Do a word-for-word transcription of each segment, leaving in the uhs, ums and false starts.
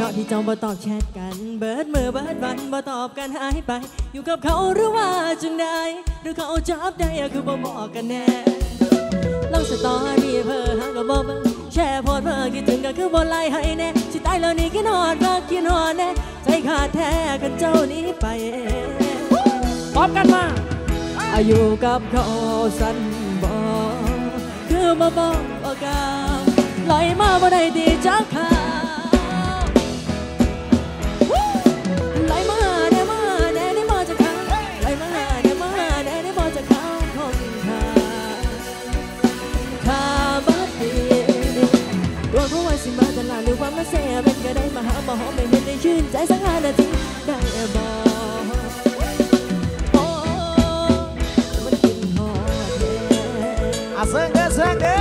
ะที่เจ้าบ่ตอบแชทกันเบิดมือเบิดวันบ่ตอบกันหายไปอยู่กับเขาหรือว่าจังใดหรือเขาจับได้คือบ่บอกกันแน่ลองสตอรี่เพ้อหาก็บ่เบิ่งแชร์โพสเพ้อคิดถึงก็คือบ่ไล่ให้แน่สิตายแล้วนี่คิดฮอดว่าคิดฮอดแน่ใจขาดแท้กันเจ้านี้ไปพร้อมกันมาอายุกับเขาสั้นบ่คือบ่บอกบ่กล่าวลอยมาบ่ได้ดีจักข่าวลอยมาได้มาได้ได้บ่จักข่าวลอยมาได้มาได้ได้บ่จักข่าวของข้าข้าบ่ดีตัวผู้ว่าสิมาตลาดหรือว่ามาเสียเป็นก็ได้มาหาบ่หอมไม่เห็นได้ชื่นใจสักห้านาทีได้บ่มันกินหอดแท้อ่ะเสียงเด้อเสียงเด้อ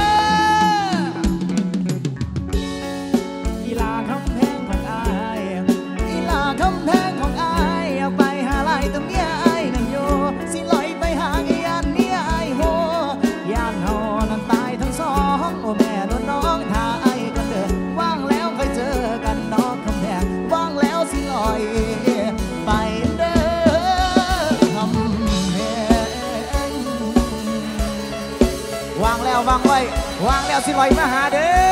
คำแพงของอายอีลาคำแพงของอายไปหาลายตัวเมียอายนั่งโยสิลอยไปหาอียานเมียอายโหยานเฮานั้นตายทั้งสองโอ้แม่นวลน้องถ้าอายก็เดินว่างแล้วค่อยเจอกันน้องคำแพงว่างแล้วสิลอยไปเด้อคำแพงว่างแล้วว่างไว้ว่างแล้วสิลอยมาหาเด้อ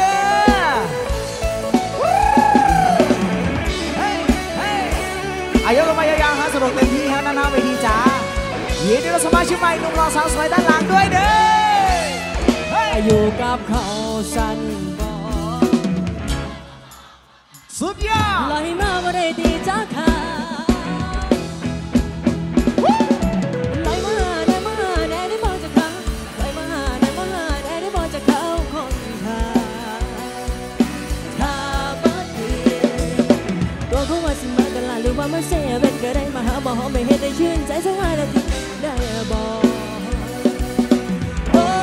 อายุก็มายาวๆฮะสนุกเต็มที่ฮะนานาเวทีจ๋ายินดีต้อนรับสมาชิกใหม่หนุ่มรอสาวสวยด้านหลังด้วยเด้ออายุกับเขาสั้นบ่สุดยอดลอยมาบ่ได้ดีจักข่าวลอยมาได้มาได้ได้บ่จักข่าวลอยมาได้มาได้ได้บ่จักข่าวของข้าถ้าบ่ดีตัวเขาว่าสิมาหรือว่ามันเสียเป็นก็ได้มาหาบ่หอมไม่เห็นได้ชื่นใจสักห้านาทีได้บ่โอ้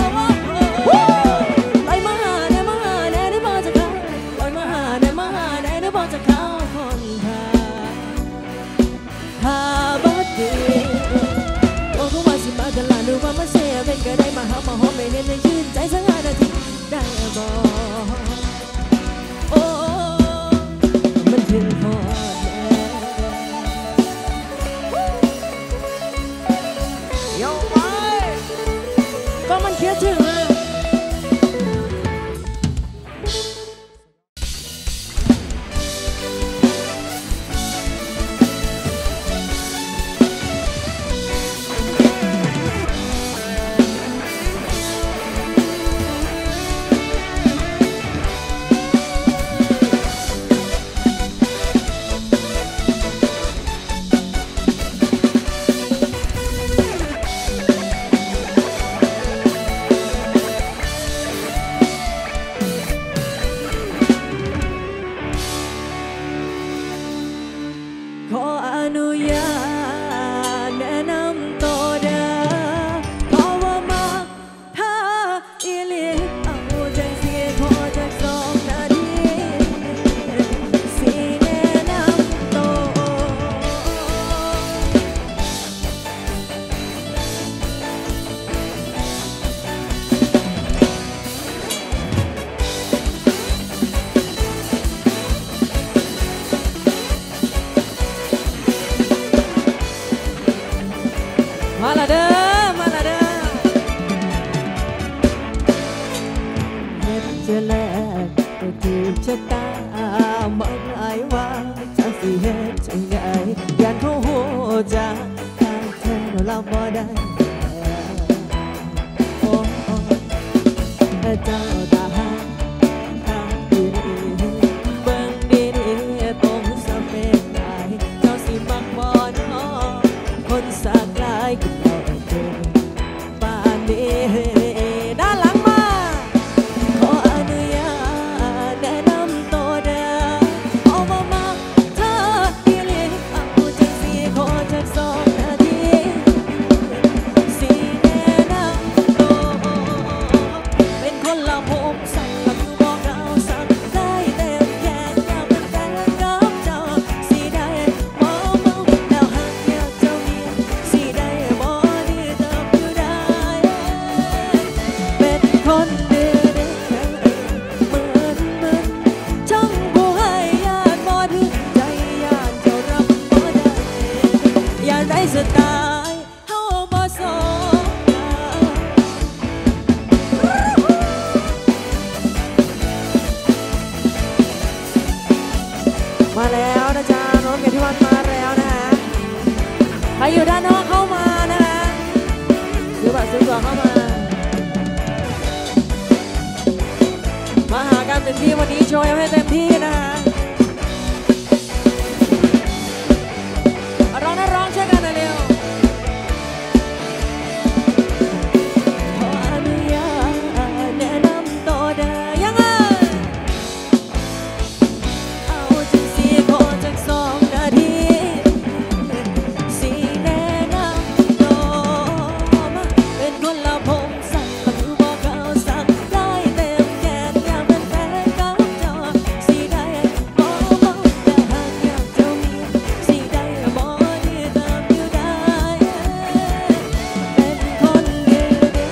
ลอยมาหาได้มาหาได้ได้บ่จะเข้าลอยมาหาได้มาหาได้ได้บ่จะเข้าคนท่าถ้าบ่ดีโอ้เขาว่าสิมากันละหรือว่ามันเสียเป็นก็ได้มาหาบ่หอมไม่เห็นได้ชื่นใจสักห้านาทีได้บ่โอ้มันถึงพอก็มันเคี้ยวถึงมาละเด้อมาละเด้อเฮ็ดจะแลกก็ถูกชะตามองอายว่าจะสิเฮ็ดจังใดยันเขาหัวจะทางแท้เราบ่ได้โอ้เจ้าตาหาทางดีเบิ่งดีๆตรงสเปคไหนเจ้าสิมักบ่น้อคนสักหลายก็บ่เจอป่านนี้ด้านหลังมาขออนุญาตแนะนำตัวเด้อเอาบ่มักเธออีหลีเอาจังสิขอจักสองนาทีสิแนะนำตัวเป็นคนละผมสั่งละคือบอกเราสั่งได้เต็มแขนอยากเป็นแฟนกับเจ้าสิได้บ่เมาแล้วหักอยากเจ้าเมียสิได้บ่ดีเติบอยู่ได้เป็นคนดื้อเหมือนเหมือนช่างผู้ให้ญาติบ่อยู่ด้านนอกเข้ามานะคะซื้อบัตรซื้อตั๋วเข้ามามาหากันเต็มที่วันนี้โชว์ให้เต็มที่นะคะร้องนะร้องช่วยกันหน่อยเร็วขออนุญาตแนะนำตัวเด้อยังไงเอาจังสีขอจักสองนาทีสีแดงนำตัวมาเป็นคนละพงสั่งหรือบอกเขาสั่งได้เต็มแขนอยากเป็นแฟนกับเจ้าสีได้บอกบอกแต่หากอยากเจ้ามีสีได้บอกดีตามอยู่ได้เป็นคนเดียว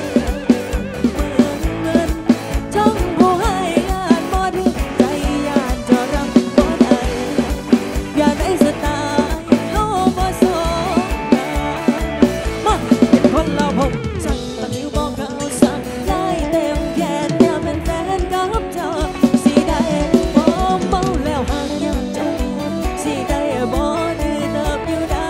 เหมือนเงินจ้องผู้ให้ญาติบ่ถึงใจญาติจะรับบ่ได้อยากได้สไตล์เขาบ่สนมาเป็นคนละพงสั่งตะลิ้วบอกเขาสั่งได้เต็มแขนอยากเป็นแฟนกับเจ้าสีได้บอกเมาแล้วหากอยากเจ้าสีได้บ่ดื้อเติบอยู่ได้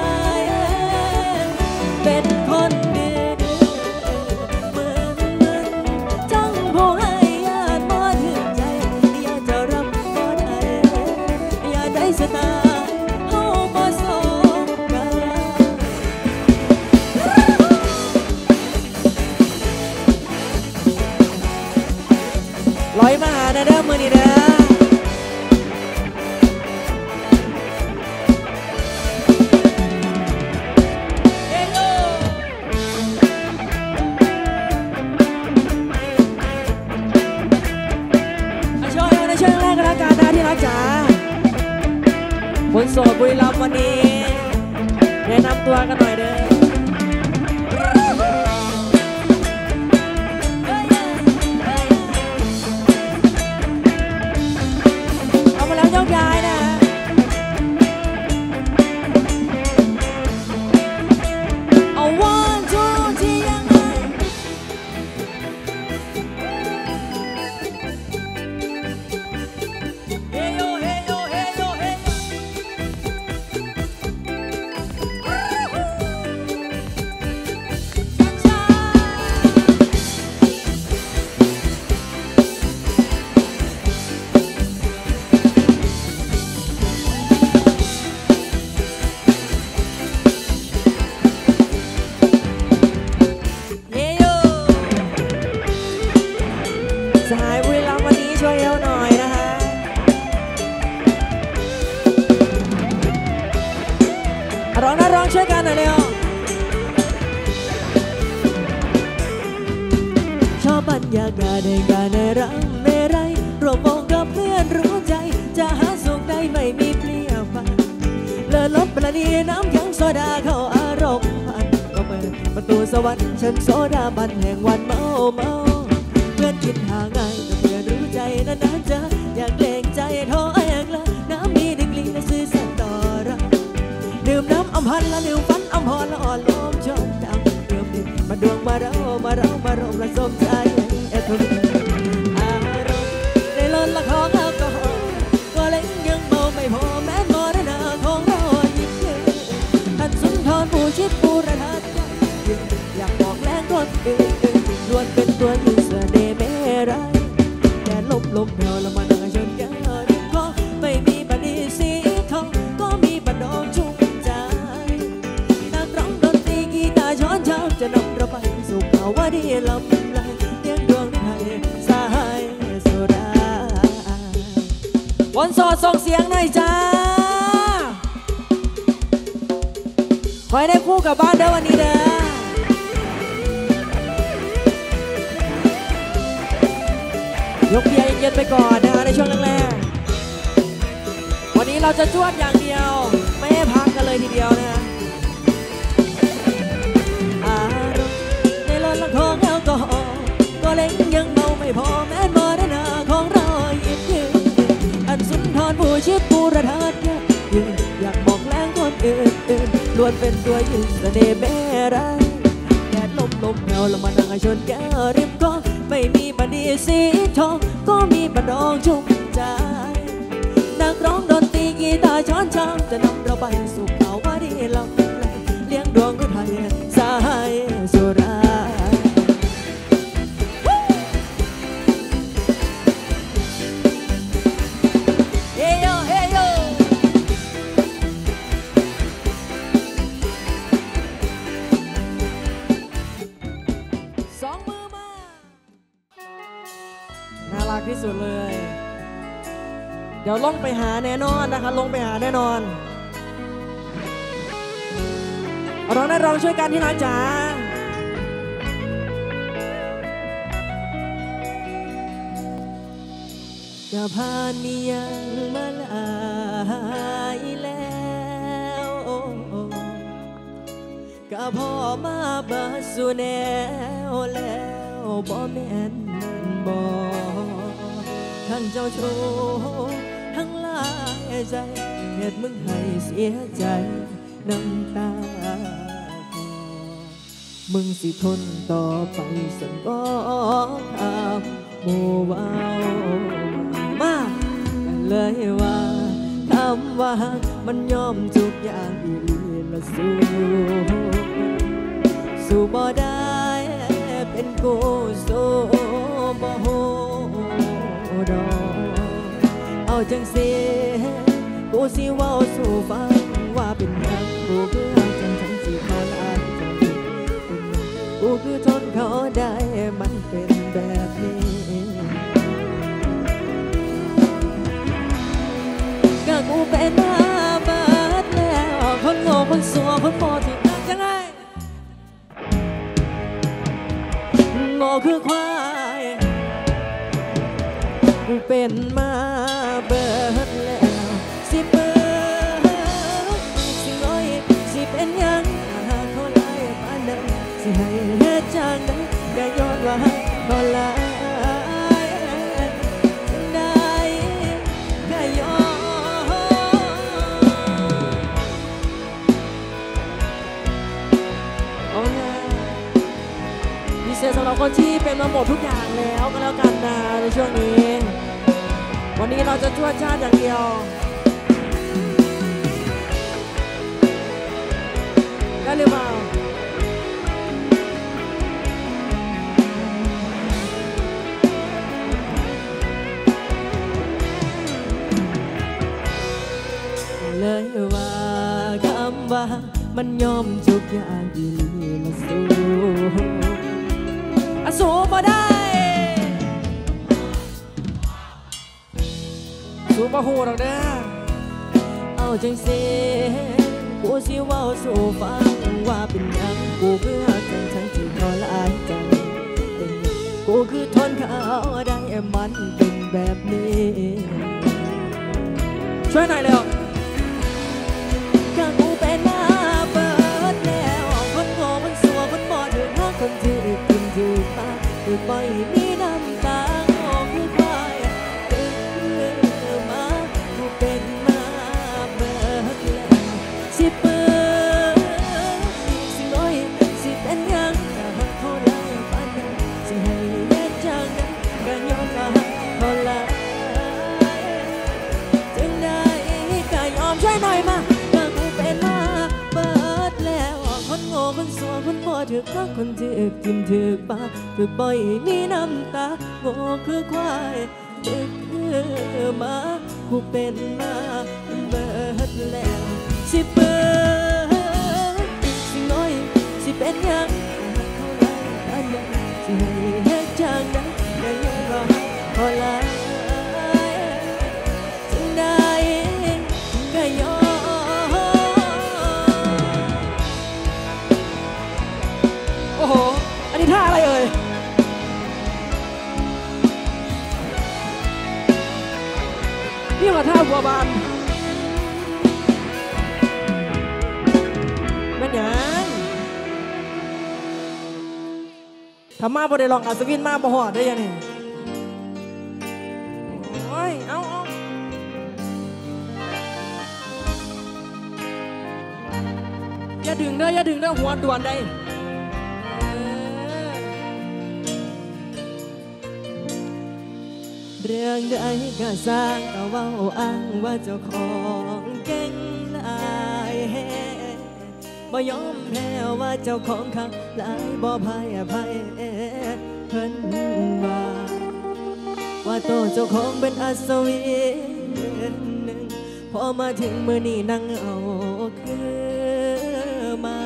เป็นคนดีเหมือนเงินจ้องผู้ให้ญาติบ่ถึงใจอยากจะรับบ่ได้อยากได้สไตล์เขาบ่สนกันลอยมาหาเด้อมื้อนี้เด้อเอ้ยโยอ่ะช่วยเอาในช่วงแรกก็แล้วกันนะที่รักจ๋าคนโสดบุรีรัมย์วันนี้แนะนำตัวกันหน่อยเด้อเอามาแล้วยกย้ายนะเอา one two ที่ยังไงเฮโยเฮโยเฮโยเฮโยเฮโยสหายบุรีรัมย์วันนี้ช่วยเอาหน่อยนะคะร้องนะร้องช่วยกันหน่อยเร็วชอบบรรยากาศในการในรังในไรรวมวงกับเพื่อนรู้ใจจะหาสุขได้ไม่มีเปลี่ยนไปเลอลบประนีน้ำแข็งโซดาเข้าอารมณ์พันก็เปิดประตูสวรรค์ฉันโซดาบันแห่งวันเมาเมาเพื่อนคิดหาง่ายแต่เพื่อนรู้ใจนั้นนะจ๊ะอยากเกรงใจโทรแองละน้ำมีดึงลีและซื้อสัตว์ต่อรักดื่มน้ำอำพันละลืมฝันอำพรละอ่อนล้อมชมดำเดิมดิมาดวงมาเรามาเรามารมละสมใจเอทุนอารมณ์ในล้นละของแอลกอฮอล์ก็เล็งยังเมาไม่พอแม้มรณะของเราหยิบยืมท่านสุนทรผู้ชิดผู้ระทัดอยากบอกแรงคนอื่นล้วนเป็นตัวอยู่เสน่ห์ไม่ร้ายแดดลมลมเผาละมันนั่งชนกันก็ไม่มีบัดนี้สีทองก็มีบัดดองชุ่มใจนักร้องดนตรีกีตาร์ช้อนเช้าจะนำเราไปสู่ภาวะที่ลำไรเลี้ยงดวงไทยสายสุดาวันโสดส่งเสียงหน่อยจ้าขอให้ได้คู่กับบ้านเด้อวันนี้เด้อยกเบียร์เย็นๆไปก่อนนะคะในช่วงแรกๆวันนี้เราจะจวดอย่างเดียวไม่ให้พักกันเลยทีเดียวนะอารมณ์ในล้นละของแอลกอฮอล์ก็เล็งยังเมาไม่พอแม้มรณะของเราหยิบยืมอันสุนทรผู้ชิดผู้ระทัดยืนอยากบอกแรงคนอื่นๆล้วนเป็นตัวยืนเสน่ห์แม่ร้ายแดดลมลมเงาละมานั่งชนแก้วริมก็ไม่มีบัดนี้สีทองก็มีบัดดองชุ่มใจนักร้องดนตรีกีตาร์ช้อนชามจะนำเราไปสู่เขาว่าดีลำไรเลี้ยงดวงน่ารักที่สุดเลยเดี๋ยวลงไปหาแน่นอนนะคะลงไปหาแน่นอนเราได้เราช่วยกันที่รักจ๋าจะผ่านมียังมาหลายแล้วก็พ่อมาบัดสู่แนวแล้วบ่แม่นบ่ทั้งเจ้าชู้ทั้งหลายใจเหตุมึงให้เสียใจน้ำตาคอมึงสิทนต่อไปสันบ่คำโมเว้ามากันเลยว่าคำว่ามันยอมทุกอย่างอีหลีละสู้สู้บ่ได้เป็นกูสู้บ่โหดอกเอาจังสิกูสิเว้าสู่ฟังว่าเป็นหยังกูคือหักจังทั้งที่เขาลายใจกูคือทนเขาได้มันเป็นแบบนี้ก็กูเป็นมาเบิดแล้วคนโง่คนสัวคนพอที่รักยังไงโง่คือควายกูเป็นมาเบิดแล้วสิเบิดสิงอยสิเป็นยังเขาไล่ปานนั้นสิให้เฮ็ดจังนั้นก็ย้อนว่าเขาไล่ได้ก็ย้อนเอาไงพิเศษสำหรับคนที่เป็นมาหมดทุกอย่างแล้วก็แล้วกันนะในช่วงนี้วันนี้เราจะช่วยชาติอย่างเดียวได้หรือเปล่าเลยว่าคำว่ามันยอมทุกอย่างอีหลีละสู้อะสู้บ่ได้สู้บ่ฮู้ดอกเด้อเอาจังสิกูสิเว้าสู่ฟังว่าเป็นหยังกูคือหักจังทั้งที่เขาหลายใจกูคือทนเขาได้มันเป็นแบบนี้ช่วยหน่อยเร็วก็กูเป็นมาเบิดแล้วคนโง่คนสัวคนบ่ถึงหักคนที่กินถือปากคือปล่อยมีน้ำตาโง่คือควายคือมากูเป็นมาเบิดแล้วสิเปิดสิน้อยสิเป็นยังก็หักเขาไล่ปานนั้นสิให้เฮ็ดจังนั้นก็ย้อนว่าเขาไล่จึงได้ก็ยอมช่วยหน่อยมาคนสัวคนบ่ถึกทักคนถึกทิมถึกปากถึกบ่อยมีน้ำตาโง่คือควายถึกคือมากูเป็นมาเบิดแล้วสิเบิดสิน้อยสิเป็นยังเขาไล่อันยังสิให้เฮ็ดจังนั้นก็ยังรอเขาไล่จึงได้ก็ยอมโอ้โหอันนี้ท่าอะไรเอ่ยนี่ว่าท่าบัวบานแม่นยังถ้ามาบ่ได้ลองอัศวินมาบ่หอดได้ยังไงโอ้ยเอาเอาอย่าดึงเด้ออย่าดึงเด้อหัวด่วนได้เรื่องใดก็สร้างก็เว้าอ้างว่าเจ้าของเก่งหลายบ่ยอมแพ้ว่าเจ้าของข้างหลายบ่พ่ายอภัยเพิ่นว่าว่าโตเจ้าของเป็นอัศวินหนึ่งพอมาถึงมื้อนี้นั่งเอาคือมา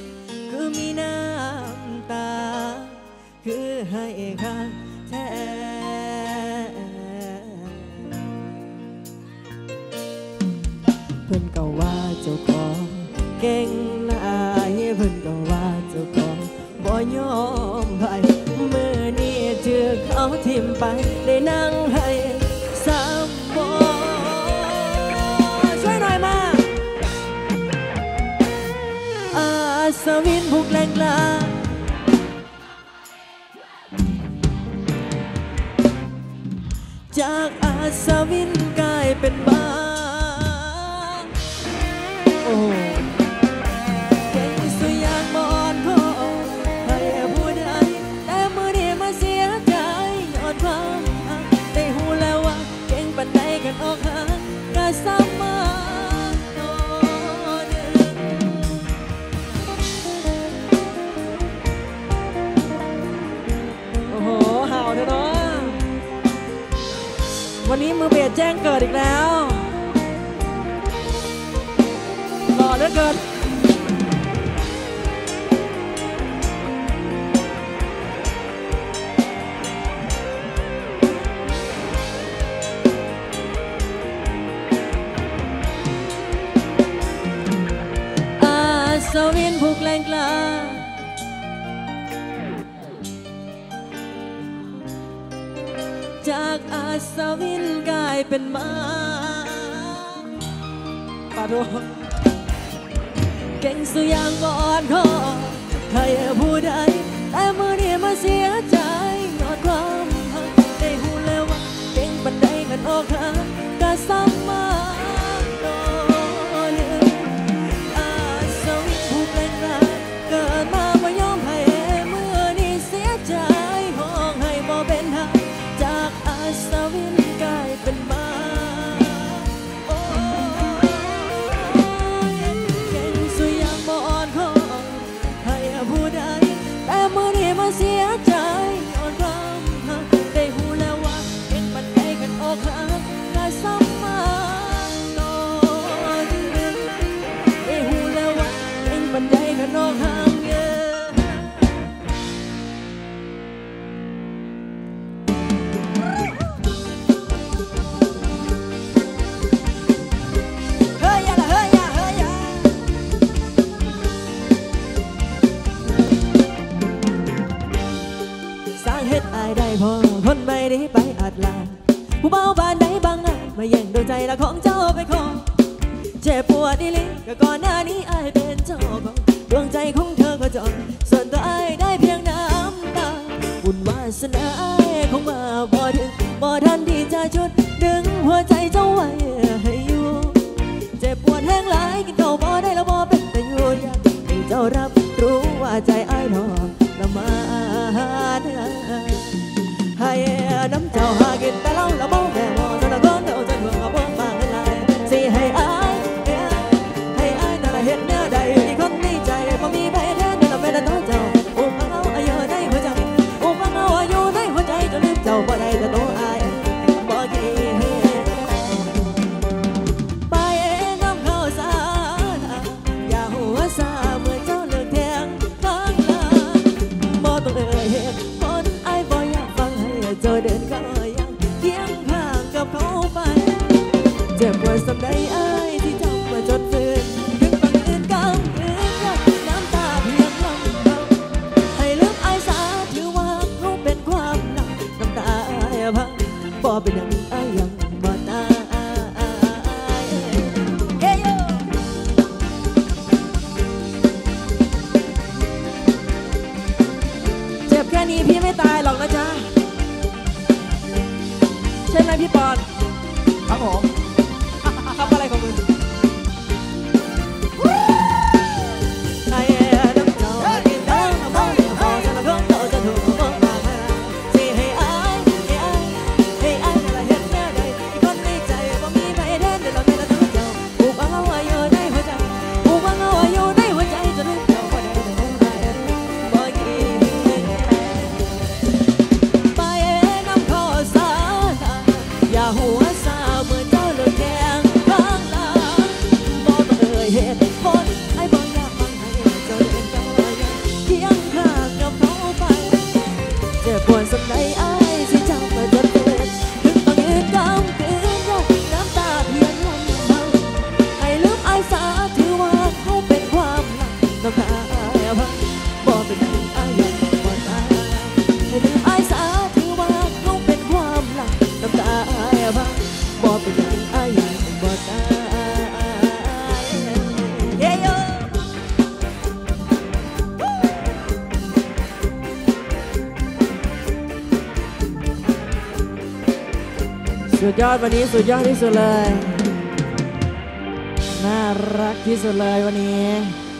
คือมีน้ำตาคือให้ข้างแท้พิ่นก็ว่าเจ้าของเก่งหลายเพิ่นก็ว่าเจ้าของบ่ยอมใครมื้อนี้ถือเขาทิ่มไปได้นั่งให้สามบ่ช่วยหน่อยมาอาสวินผูกแรงลาจากอาสวินกลายเป็นบ้าโอ้เก่งสุดอยากบอนพ่อให้ผู้ใดแต่มือนี้มาเสียใจย้อนความหักได้หูแล้วว่าเก่งปันใดกันออกห่างก็ซ้ำมาต่อเดินโอ้โหห่าวเถอะเนาะวันนี้มือเบสแจ้งเกิดอีกแล้วหล่อเหลือเกินอาสวินผูกแรงกล้าจากอาสวินกลายเป็นหมาปาโดเก่งสุดอย่างก่อนขอให้ผู้ใดแต่มือนี้มาเสียใจยอดความหักได้หูแล้วว่าเก่งปันใดกันออกห่างก็ซ้ำมาต่อเนื่องอาสวินผูกแรงกล้าเกิดมาบ่ยอมให้มือนี้เสียใจห้องให้บ่เป็นทางจากอาสวินกลายเป็นหมาโอ้ยเก่งสุดอย่างบ่อ่อนขอให้ผู้ใดแต่มือนี้มาเสียใจอ่อนความหักได้หูแล้วว่าเก่งปันใดกันออกห่างก็ซ้ำมาต่อเนื่องได้หูแล้วว่าเก่งปันใดกันออกห่างเยอะได้พอคนไม่ได้ไปอัดลาผู้เบาบานใดบางอ่ะมาแย่งดวงใจละของเจ้าไปขอเจ็บปวดอีหลีก็ก่อนหน้านี้อายเป็นเจ้าของดวงใจของเธอก็จองส่วนตัวอายได้เพียงน้ำตาบุญวาสนาอายคงมาบ่ถึงบ่ทันที่จะชุดดึงหัวใจเจ้าไว้ให้อยู่เจ็บปวดแห้งหลายกินข้าวบ่ได้แล้วบ่เป็นแต่อยู่อยากให้เจ้ารับรู้ว่าใจอายทอมละมาให้น้ำเจ้าหากินแต่เราละเมาแม่มอจนละก้อนเท่าจนเมื่อพวกบางกันเลยสิให้อายให้อายแต่ละเห็นเนื้อใดที่คนดีใจพอมีไปแทนแต่ละเป็นตัวเจ้าอุ้มเอาอายุในหัวใจอุ้มเอาอายุในหัวใจจนลืมเจ้าบ่ได้แต่ตัวอายบ่กี่ไปน้ำเข้าสาอย่าหัวซาเมื่อเจ้าเลิกแทงข้างหน้าบ่ต้องเอ่ยเหตุเจอเดินก็ยังเคียงข้างกับเขาไปเจ็บปวดสำใดอายที่จำมาจนฝืนถึงบางอื่นกำคืนน้ำตาเพียงลำเบาให้ลืมอายสาถือว่าเขาเป็นความหนักน้ำตาอายพังบ่เป็นอย่างอายยังบ่ตายเฮ้ยเจ็บแค่นี้พี่ไม่ตายหรอกนะจ๊ะใช่ไหมพี่ปอนครับผมทำอะไรของมึงไอ้น้ำเจ้ากินน้ำมันพอจะละคงเจ้าจะถูกมองมาสิให้อายให้อายให้อายแต่ละเห็นแน่ใดคนในใจบ่มีใครแทนแต่เราเป็นตัวเจ้าผูกเอาอายุในหัวใจผูกเอาอายุในหัวใจจะลืมเจ้าบ่ได้แต่ต้องอายบ่กี่ไปน้ำข้อสาอย่าหัสุดยอดวันนี้สุดยอดที่สุดเลยน่ารักที่สุดเลยวันนี้